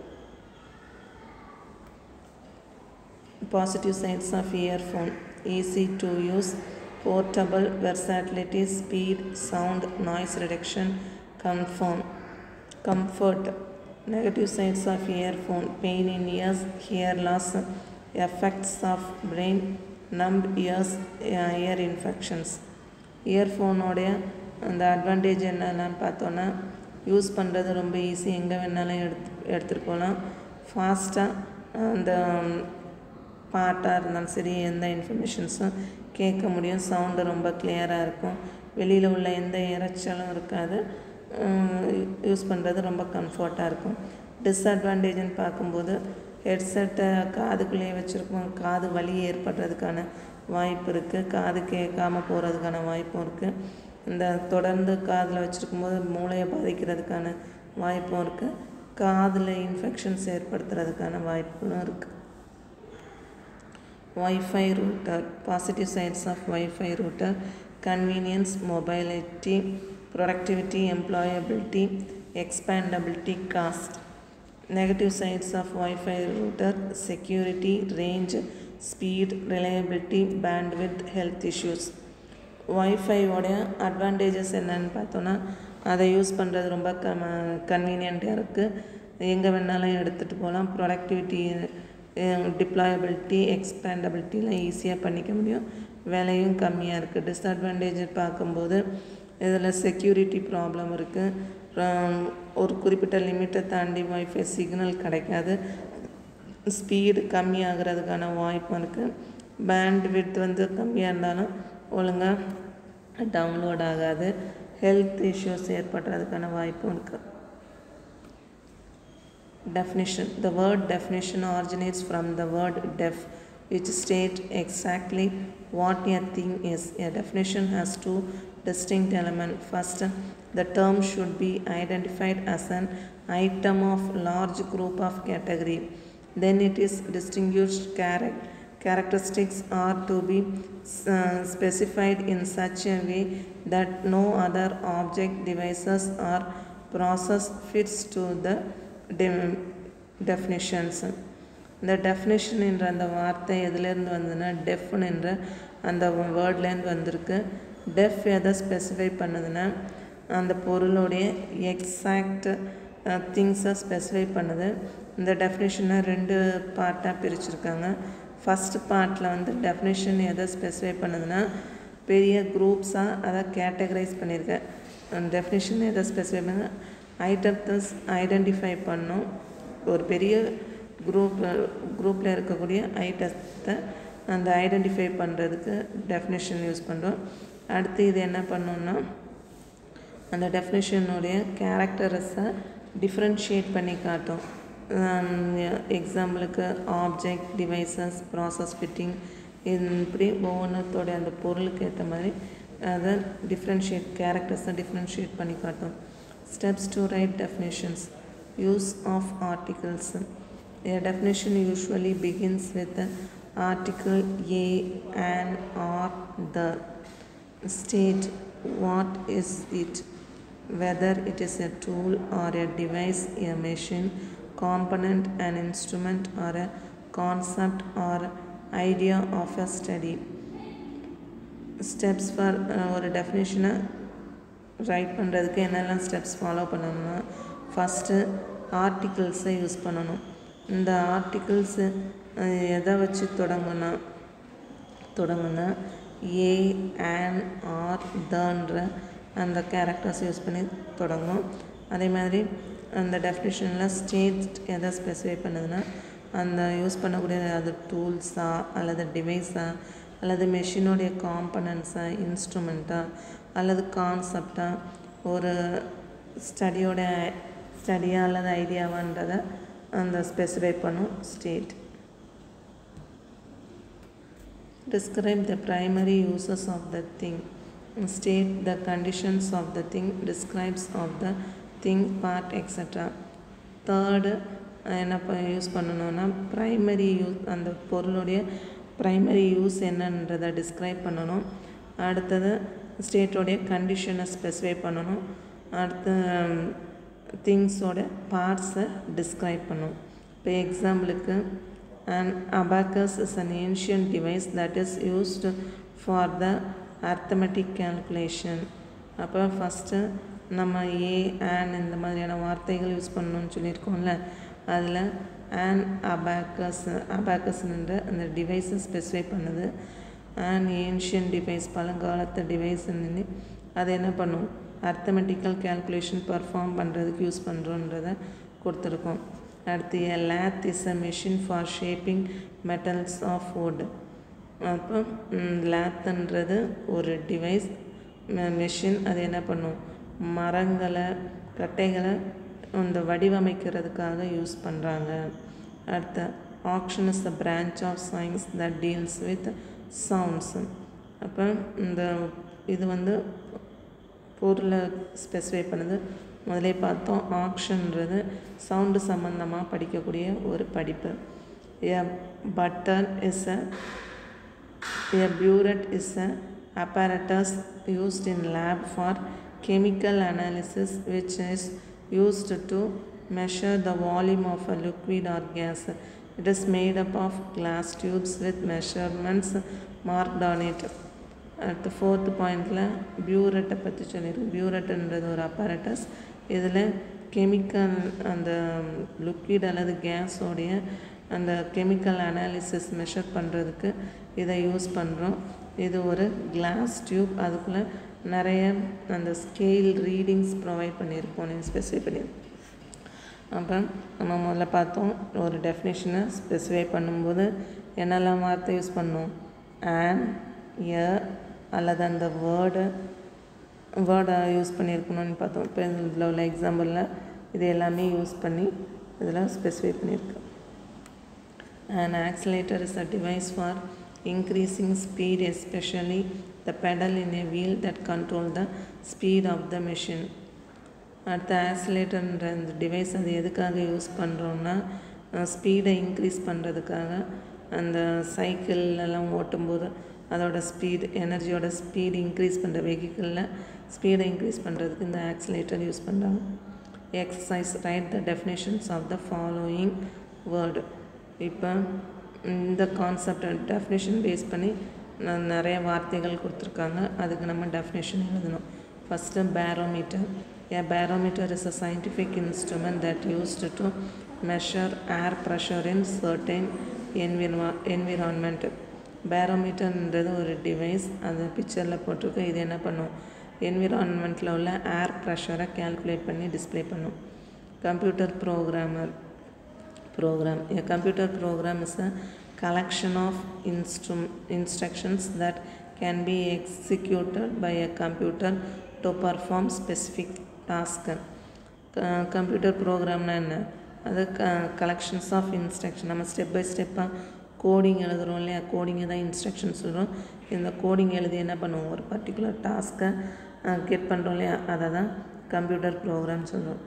Positive sides of earphone: easy to use, portable, versatility, speed, sound, noise reduction, confirm, comfort. Negative sides of earphone: pain in ears, hear loss, effects of brain, numbed ears, ear infections. இயர்ஃபோனோடைய அந்த advantage என்னென்னு பார்த்தோன்னா, use பண்ணுறது ரொம்ப easy, எங்கே வேணாலும் எடுத்து எடுத்துகிட்டு போகலாம். ஃபாஸ்ட்டாக அந்த பாட்டாக இருந்தாலும் சரி எந்த இன்ஃபர்மேஷன்ஸும் கேட்க முடியும். சவுண்டு ரொம்ப கிளியராக இருக்கும், வெளியில் உள்ள எந்த இறைச்சலும் இருக்காது, யூஸ் பண்ணுறது ரொம்ப கம்ஃபர்ட்டாக இருக்கும். டிஸ்அட்வான்டேஜ்னு பார்க்கும்போது ஹெட்செட்டை காதுக்குள்ளேயே வச்சுருக்கோம், காது வலி ஏற்படுறதுக்கான வாய்ப்பு இருக்குது, காது கேட்காமல் போகிறதுக்கான வாய்ப்பும் இருக்குது. இந்த தொடர்ந்து காதில் வச்சுருக்கும்போது மூளையை பாதிக்கிறதுக்கான வாய்ப்பும் இருக்குது, காதில் இன்ஃபெக்ஷன்ஸ் ஏற்படுத்துறதுக்கான வாய்ப்புகளும் இருக்குது. Wi-Fi router: positive sides of Wi-Fi router: convenience, mobility, productivity, employability, expandability, cost. Negative sides of Wi-Fi router: security, range, speed, reliability, bandwidth, health issues. Wi-Fi உடைய அட்வான்டேஜஸ் என்னன்னு பார்த்தோன்னா, அதை யூஸ் பண்ணுறது ரொம்ப க கன்வீனியண்ட்டாக இருக்குது, எங்கே வேணாலும் எடுத்துகிட்டு போகலாம். ப்ரொடக்டிவிட்டி, டிப்ளாயபிலிட்டி, எக்ஸ்பேண்டபிலிட்டிலாம் ஈஸியாக பண்ணிக்க முடியும், விலையும் கம்மியாக இருக்குது. டிஸ்அட்வான்டேஜ் பார்க்கும்போது இதில் செக்யூரிட்டி ப்ராப்ளம் இருக்குது, ஒரு குறிப்பிட்ட லிமிட்டை தாண்டி வைஃபை சிக்னல் கிடைக்காது, ஸ்பீடு கம்மியாகிறதுக்கான வாய்ப்பும் இருக்குது. பேண்ட் விட்த் வந்து கம்மியாக இருந்தாலும் ஒழுங்காக டவுன்லோட் ஆகாது, ஹெல்த் இஷ்யூஸ் ஏற்படுறதுக்கான வாய்ப்பும் இருக்குது. Definition: the word definition originates from the word def, which states exactly what a thing is. A definition has two distinct elements. First, the term should be identified as an item of large group of category. Then it is distinguished char- characteristics are to be uh, specified in such a way that no other object, devices or process fits to the definitions. இந்த definition என்ற அந்த வார்த்தை எதுலேருந்து வந்ததுன்னா, டெஃப்னு என்ற அந்த வேர்ட்லேருந்து வந்திருக்கு. Def எதை ஸ்பெசிஃபை பண்ணுதுன்னா, அந்த பொருளுடைய எக்ஸாக்ட் திங்ஸை ஸ்பெசிஃபை பண்ணுது. இந்த டெஃபினிஷனை ரெண்டு பார்ட்டாக பிரிச்சுருக்காங்க. ஃபஸ்ட் பார்ட்டில் வந்து டெஃபினிஷன் எதை ஸ்பெசிஃபை பண்ணுதுன்னா, பெரிய குரூப்ஸாக அதை கேட்டகரைஸ் பண்ணியிருக்கேன். டெஃபினிஷன் எதை ஸ்பெசிஃபை பண்ண, ஐட்டத்தை ஐடென்டிஃபை பண்ணும், ஒரு பெரிய குரூப் குரூப்பில் இருக்கக்கூடிய ஐட்டத்தை அந்த ஐடென்டிஃபை பண்ணுறதுக்கு டெஃபினிஷன் யூஸ் பண்ணுறோம். அடுத்து இது என்ன பண்ணோன்னா, அந்த டெஃபினிஷனுடைய கேரக்டர்ஸை டிஃப்ரென்ஷியேட் பண்ணி காட்டும். எக்ஸாம்பிளுக்கு ஆப்ஜெக்ட், டிவைசஸ், ப்ராசஸ், ஃபிட்டிங், இப்படி ஒவ்வொன்றத்தோடைய அந்த பொருளுக்கு ஏற்ற மாதிரி அதை டிஃப்ரென்ஷியேட் கேரக்டர்ஸை டிஃப்ரென்ஷியேட் பண்ணி காட்டும். Steps to write definitions. Use of articles. A definition usually begins with the article a, an, or the. State what is it, whether it is a tool or a device, a machine, component, an instrument, or a concept or idea of a study. Steps for ஒரு டெஃபினேஷனை write பண்ணுறதுக்கு என்னெல்லாம் steps follow பண்ணணும்னா, first ஆர்டிகிள்ஸை use பண்ணணும். இந்த articles எதை வச்சு தொடங்குனா தொடங்குனா ஏ, on, R, தன்ற அந்த கேரக்டர்ஸ் யூஸ் பண்ணி தொடங்கும். அதே மாதிரி அந்த டெஃபினிஷனில் ஸ்டேட் எதை ஸ்பெசிஃபை பண்ணுதுன்னா, அந்த யூஸ் பண்ணக்கூடிய அது டூல்ஸா அல்லது டிவைஸா அல்லது மெஷினோடைய காம்பனன்ட்ஸா, இன்ஸ்ட்ருமெண்ட்டா அல்லது கான்செப்டாக, ஒரு ஸ்டடியோட ஸ்டடியா அல்லது ஐடியாவான்றதை அந்த ஸ்பெசிஃபை பண்ணும் state. Describe the primary uses of the thing. state the conditions of the thing, describes of the thing, part, et cetera. Third, என்ன யூஸ் பண்ணணும்னா ப்ரைமரி யூஸ், அந்த பொருளுடைய ப்ரைமரி யூஸ் என்னன்றதை டிஸ்கிரைப் பண்ணணும். அடுத்தது ஸ்டேட்டோடைய கண்டிஷனை ஸ்பெசிஃபை பண்ணணும். அடுத்து திங்ஸோட பார்ட்ஸை டிஸ்கிரைப் பண்ணணும். இப்போ எக்ஸாம்பிளுக்கு an abacus is an ancient device that is used for the arithmetic calculation. அப்போ ஃபஸ்ட்டு நம்ம ஏ ஆன் இந்த மாதிரியான வார்த்தைகள் யூஸ் பண்ணணும்னு சொல்லியிருக்கோம்ல, அதில் an abacus abacusன்ற அந்த டிவைஸை ஸ்பெசிஃபை பண்ணுது. an ancient device பழங்காலத்து டிவைஸ்ன்னு அது என்ன பண்ணும், அர்த்தமெட்டிக்கல் கேல்குலேஷன் பர்ஃபார்ம் பண்ணுறதுக்கு யூஸ் பண்ணுறோன்றதை கொடுத்துருக்கோம். அடுத்து a lathe is a machine for shaping metals of wood. அப்போ லேத்துன்றது ஒரு டிவைஸ் மெஷின், அது என்ன பண்ணும், மரங்களை கட்டைகளை அந்த வடிவமைக்கிறதுக்காக யூஸ் பண்ணுறாங்க. அடுத்த action is the branch of science that deals with sounds. அப்போ இந்த இது வந்து பொருளை ஸ்பெசிஃபை பண்ணுது. முதலே பார்த்தோம், ஆக்ஷன்றது சவுண்டு சம்மந்தமாக படிக்கக்கூடிய ஒரு படிப்பு. A butter is a a burette is a apparatus used in lab for chemical analysis which is used to measure the volume of a liquid or gas. It is made up of glass tubes with measurements marked on it. அடுத்த fourth பாயிண்டில் பியூரட்டை பற்றி சொல்லியிருக்கு. பியூரட்டுன்றது ஒரு apparatus. இதில் chemical அந்த liquid அல்லது கேஸோடைய அந்த கெமிக்கல் அனாலிசிஸ் மெஷர் பண்ணுறதுக்கு இதை யூஸ் பண்ணுறோம். இது ஒரு கிளாஸ் டியூப், அதுக்குள்ளே நிறைய அந்த ஸ்கேல் ரீடிங்ஸ் ப்ரொவைட் பண்ணியிருக்கோம், நீங்கள் ஸ்பெசிஃபை பண்ணியிருக்கோம். அப்போ நம்ம முதல்ல பார்த்தோம், ஒரு டெஃபினேஷனை ஸ்பெசிஃபை பண்ணும்போது என்னெல்லாம் வார்த்தை யூஸ் பண்ணோம், ஆன், எ அல்லது அந்த வேர்டு வேர்டை யூஸ் பண்ணியிருக்கணும்னு பார்த்தோம். இப்போ இதில் உள்ள எக்ஸாம்பிளில் இது எல்லாமே யூஸ் பண்ணி இதில் ஸ்பெசிஃபை பண்ணியிருக்கோம். An accelerator is a device for increasing speed, especially the pedal in a wheel that control the speed of the machine. அடுத்த ஆக்சிலேட்டர்ன்ற இந்த டிவைஸ் அது எதுக்காக யூஸ் பண்ணுறோன்னா, ஸ்பீடை இன்க்ரீஸ் பண்ணுறதுக்காக. அந்த சைக்கிள் எல்லாம் ஓட்டும்போது அதோட ஸ்பீடு, எனர்ஜியோட ஸ்பீடு இன்க்ரீஸ் பண்ணுற வெஹிக்கிளில் ஸ்பீடை இன்க்ரீஸ் பண்ணுறதுக்கு இந்த ஆக்சிலேட்டர் யூஸ் பண்ணுறாங்க. Exercise write the definitions of the following word. இப்போ இந்த கான்செப்ட் டெஃபினேஷன் பேஸ் பண்ணி நிறைய வார்த்தைகள் கொடுத்துருக்காங்க, அதுக்கு நம்ம டெஃபினேஷன் எழுதணும். First barometer. A barometer is a scientific instrument that used to measure air pressure in certain enviro- environment. பேரோமீட்டர்ன்றது ஒரு டிவைஸ், அது பிக்சரில் போட்டிருக்கு. இது என்ன பண்ணும், என்விரான்மெண்ட்டில் உள்ள ஏர் ப்ரெஷரை கேல்குலேட் பண்ணி டிஸ்பிளே பண்ணும். Computer programmer program. A computer program is a collection of instrum- instructions that can be executed by a computer to perform specific task. Computer ப்ரோக்ராம்னா என்ன, அது க கலெக்ஷன்ஸ் ஆஃப் இன்ஸ்ட்ரக்ஷன். நம்ம ஸ்டெப் பை ஸ்டெப்பாக coding எழுதுகிறோம் இல்லையா, கோடிங்கை தான் இன்ஸ்ட்ரக்ஷன் சொல்கிறோம். இந்த கோடிங் எழுதி என்ன பண்ணுவோம், ஒரு பர்டிகுலர் டாஸ்க்கை கெட் பண்ணுறோம் இல்லையா, அதை தான் கம்ப்யூட்டர் ப்ரோக்ராம் சொல்கிறோம்.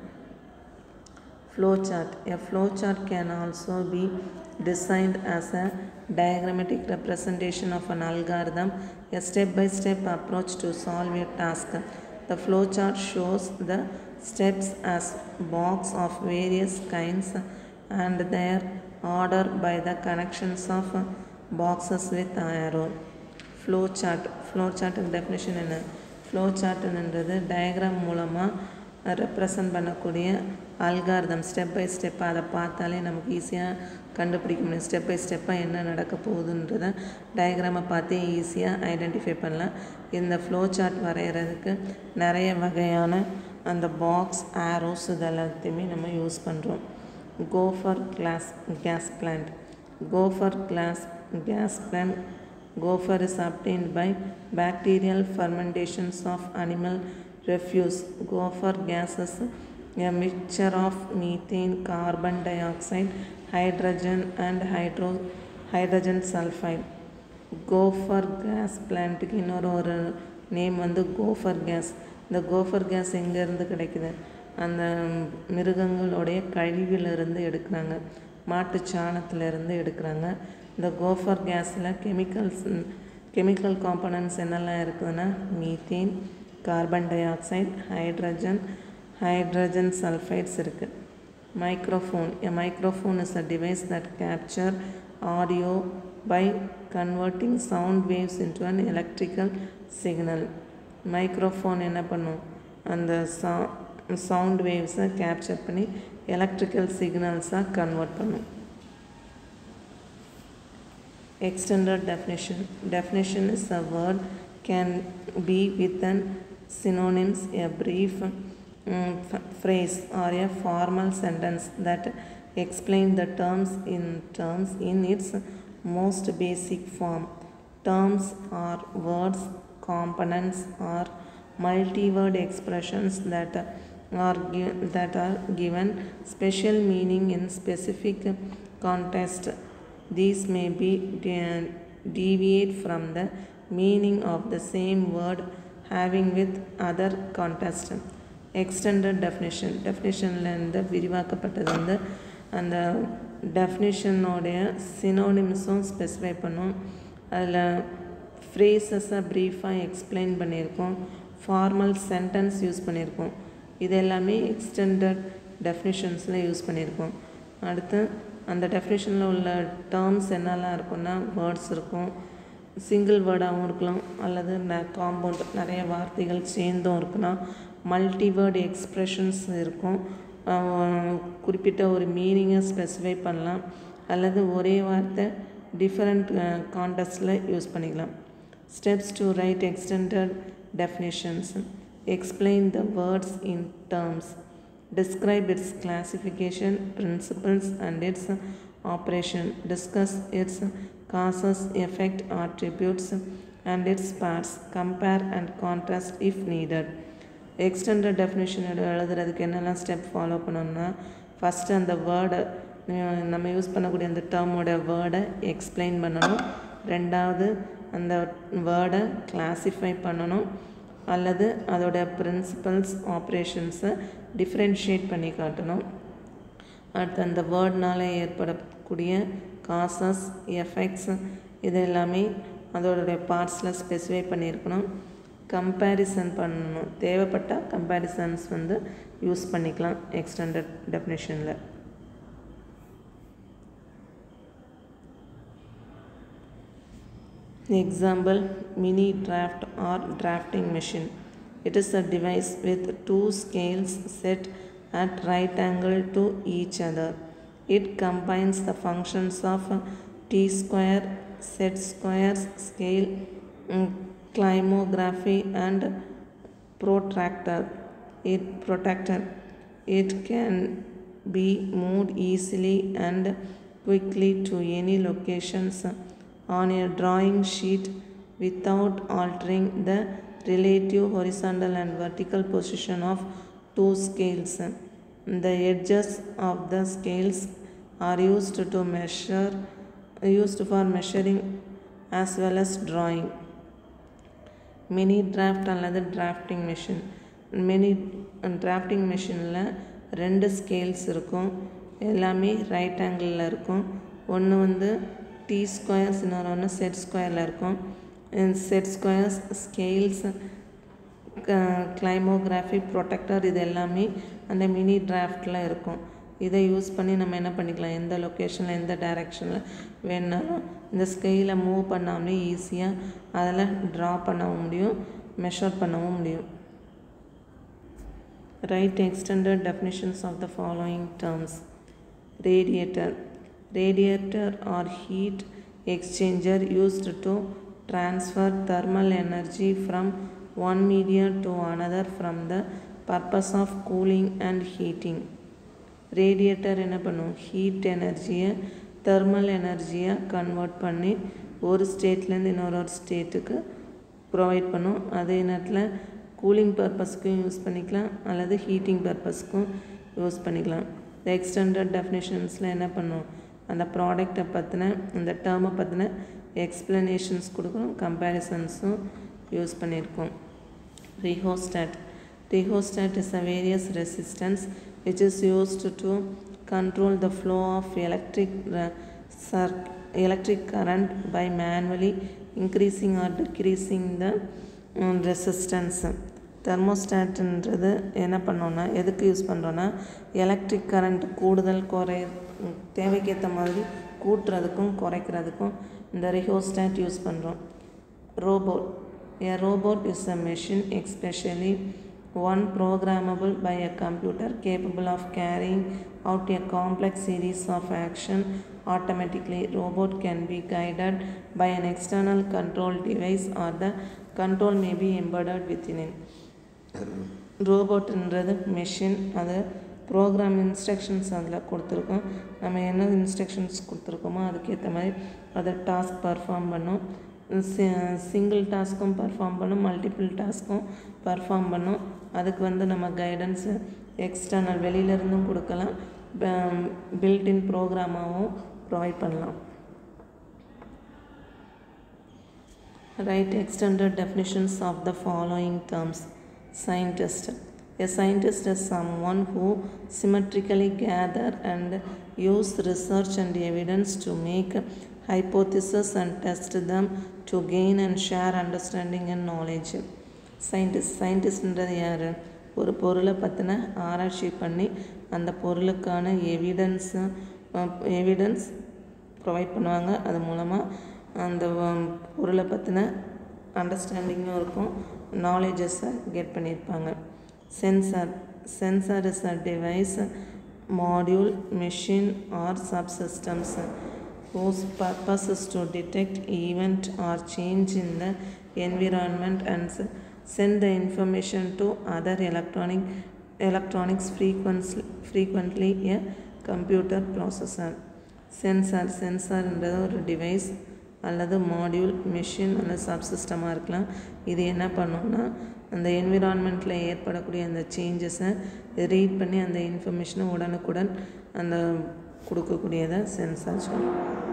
Flowchart. A flowchart can also be designed as a diagrammatic representation of an algorithm, a step-by-step approach to solve a task. The flowchart shows the steps as blocks of various kinds and their order by the connections of boxes with arrow. Flowchart. Flowchart definition என்ன, flowchartன்றது diagram மூலமாக represent பண்ணக்கூடிய algorithm. Step by ஸ்டெப்பாக அதை பார்த்தாலே நமக்கு ஈஸியாக கண்டுபிடிக்க முடியும். ஸ்டெப் பை ஸ்டெப்பாக என்ன நடக்க போகுதுன்றதை டயக்ராமை பார்த்தே ஈஸியாக ஐடென்டிஃபை பண்ணலாம். இந்த ஃப்ளோ சார்ட் வரைகிறதுக்கு நிறைய வகையான அந்த பாக்ஸ், ஆரோஸ் இதெல்லாத்தையுமே நம்ம யூஸ் பண்ணுறோம். Gopher glass gas plant. Gopher glass gas plant. Gopher is obtained by bacterial fermentations of animal refuse. Gopher gas is a mixture of methane, carbon dioxide, hydrogen and hydro hydrogen sulfide. Gopher gas plant இன்னொரு ஒரு name வந்து கோஃபர் case. இந்த கோஃபர் case எங்கேருந்து கிடைக்குது? அந்த மிருகங்களுடைய கழிவிலிருந்து எடுக்கிறாங்க, மாட்டு சாணத்திலிருந்து எடுக்கிறாங்க. இந்த கோஃபர் கேஸில் கெமிக்கல்ஸ் கெமிக்கல் காம்பனன்ட்ஸ் என்னெல்லாம் இருக்குதுன்னா methane, carbon dioxide, hydrogen hydrogen sulphides இருக்குது. Microphone. A microphone is a device that capture audio by converting sound waves into an electrical signal. Microphone என்ன பண்ணும்? அந்த சவுண்ட் வேவ்ஸை கேப்சர் பண்ணி எலக்ட்ரிக்கல் சிக்னல்ஸாக கன்வெர்ட் பண்ணும். Extended definition. Definition is a word can be with an synonyms, a brief um, phrase or a formal sentence that explain the terms in terms in its most basic form. Terms are words, components or multi-word expressions that are that are given special meaning in specific context. These may be de- deviate from the meaning of the same word having with other context. Extended definition. Definitionல இருந்து விரிவாக்கப்பட்டது வந்து அந்த டெஃபினிஷனோடைய சினோனிம்ஸும் specify பண்ணும். அதில் ஃப்ரேசஸை ப்ரீஃபாக எக்ஸ்பிளைன் பண்ணியிருக்கோம், ஃபார்மல் சென்டென்ஸ் யூஸ் பண்ணியிருக்கோம். இது எல்லாமே எக்ஸ்டெண்டட் டெஃபினிஷன்ஸில் யூஸ் பண்ணியிருக்கோம். அடுத்து அந்த டெஃபினிஷனில் உள்ள டேர்ம்ஸ் என்னெல்லாம் இருக்குன்னா வேர்ட்ஸ் இருக்கும், சிங்கிள் வேர்டாகவும் இருக்கலாம், அல்லது ந காம்பவுண்ட் நிறைய வார்த்தைகள் சேர்ந்தும் இருக்கலாம், மல்டிவேர்டு எக்ஸ்ப்ரெஷன்ஸ் இருக்கும், குறிப்பிட்ட ஒரு மீனிங்கை ஸ்பெசிஃபை பண்ணலாம், அல்லது ஒரே வார்த்தை டிஃப்ரெண்ட் கான்டெக்ஸ்டில் யூஸ் பண்ணிக்கலாம். Steps to write extended definitions. Explain the words in terms. Describe its classification, principles and its operation. Discuss its causes, effect, attributes and its parts. Compare and contrast if needed. Extended definition எழுதுறதுக்கு என்னெல்லாம் step follow பண்ணணும்னா, first அந்த வேர்டை நம்ம use பண்ணக்கூடிய அந்த டேர்மோட வேர்டை explain பண்ணணும். ரெண்டாவது அந்த வேர்டை கிளாஸிஃபை பண்ணணும், அல்லது அதோட பிரின்சிபல்ஸ் ஆப்ரேஷன்ஸை டிஃப்ரென்ஷியேட் பண்ணி காட்டணும். அடுத்து அந்த வேர்ட்னால் ஏற்படக்கூடிய காசஸ், எஃபெக்ட்ஸ் இது எல்லாமே அதோடைய பார்ட்ஸில் ஸ்பெசிஃபை பண்ணியிருக்கணும். கம்பேரிசன் பண்ணணும், தேவைப்பட்டால் கம்பேரிசன்ஸ் வந்து யூஸ் பண்ணிக்கலாம் எக்ஸ்டெண்டட் டெஃபினிஷனில். Example, mini draft or drafting machine. It is a device with two scales set at right angle to each other. It combines the functions of T-square, set squares, scale, climography and protractor. It protector. It can be moved easily and quickly to any locations on a drawing sheet without altering the relative horizontal and vertical position of two scales. The edges of the scales are used to measure used for measuring as well as drawing. Mini draft அல்லது drafting machine. Mini drafting machineல ரெண்டு scales இருக்கும், எல்லாமே right ஆங்கிளில் இருக்கும். ஒன்று வந்து D squares, இன்னொரு ஒன்று செட் ஸ்கொயரில் இருக்கும். Set squares, scales, climography, protractor இது எல்லாமே அந்த மினி டிராஃப்டில் இருக்கும். இதை யூஸ் பண்ணி நம்ம என்ன பண்ணிக்கலாம், எந்த லொக்கேஷனில் எந்த டைரெக்ஷனில் வேணாலும் இந்த ஸ்கேலை மூவ் பண்ணாமலே ஈஸியாக அதில் ட்ரா பண்ணவும் முடியும், மெஷர் பண்ணவும் முடியும். Write extended definitions of the following terms. Radiator. Radiator or heat exchanger used to transfer thermal energy from one medium to another from the purpose of cooling and heating. Radiator என்ன பண்ணும், heat எனர்ஜியை thermal எனர்ஜியாக convert பண்ணி ஒரு ஸ்டேட்லேருந்து இன்னொரு ஒரு ஸ்டேட்டுக்கு provide பண்ணும். அதே நேரத்தில் கூலிங் பர்பஸ்க்கும் யூஸ் பண்ணிக்கலாம், அல்லது ஹீட்டிங் பர்பஸ்க்கும் யூஸ் பண்ணிக்கலாம். இந்த எக்ஸ்டெண்டட் டெஃபினேஷன்ஸில் என்ன பண்ணும், அந்த ப்ராடக்டை பற்றின அந்த டேர்மை பற்றின எக்ஸ்ப்ளனேஷன்ஸ் கொடுக்கணும், கம்பேரிசன்ஸும் யூஸ் பண்ணியிருக்கோம். Rheostat. Rheostat is a various resistance which is used to control the flow of electric circuit electric current by manually increasing or decreasing the um, resistance. தெர்மோஸ்டாட்ன்றது என்ன பண்ணோன்னா எதுக்கு யூஸ் பண்ணுறோன்னா எலக்ட்ரிக் கரண்ட் கூடுதல் குறை தேவைக்கேற்ற மாதிரி கூட்டுறதுக்கும் குறைக்கிறதுக்கும் இந்த ரிஹோஸ்டாட் யூஸ் பண்ணுறோம். Robot. A robot is a machine, especially one programmable by a computer, capable of carrying out a complex series of action automatically. Robot can be guided by an external control device or the control may be embedded within it. ரோபோட்ன்றது machine, அது program instructions அதில் கொடுத்துருக்கோம். நம்ம என்ன instructions கொடுத்துருக்கோமோ அதுக்கேற்ற மாதிரி அதை டாஸ்க் பர்ஃபார்ம் பண்ணும். சிங்கிள் டாஸ்க்கும் பர்ஃபார்ம் பண்ணும், மல்டிபிள் டாஸ்க்கும் பர்ஃபார்ம் பண்ணும். அதுக்கு வந்து நம்ம கைடன்ஸு எக்ஸ்டர்னல் வெளியிலேருந்தும் கொடுக்கலாம், பில்டின் ப்ரோக்ராமாகவும் ப்ரொவைட் பண்ணலாம். Write extended definitions of the following terms. Scientist. A scientist is someone who symmetrically gather and use research and evidence to make hypotheses and test them to gain and share understanding and knowledge. Scientist. Scientistன்றது யார்? ஒரு பொருளை பற்றின ஆராய்ச்சி பண்ணி அந்த பொருளுக்கான evidence evidence provide பண்ணுவாங்க. அது மூலமாக அந்த பொருளை பற்றின அண்டர்ஸ்டாண்டிங்கும் இருக்கும், நாலேஜஸை கெட் பண்ணியிருப்பாங்க. Sensor. Sensor is a device, module, machine or subsystems whose purpose is to detect event or change in the environment and send the information to other electronic electronics frequently frequently a computer processor. Sensor. சென்சார்ன்றது ஒரு device அல்லது module, machine அல்லது சப்சிஸ்டமாக இருக்கலாம். இது என்ன பண்ணுன்னா அந்த என்விரான்மெண்ட்டில் ஏற்படக்கூடிய அந்த சேஞ்சஸை ரீட் பண்ணி அந்த இன்ஃபர்மேஷனை உடனுக்குடன் அந்த கொடுக்கக்கூடியதை சென்சார் சொல்லுவோம்.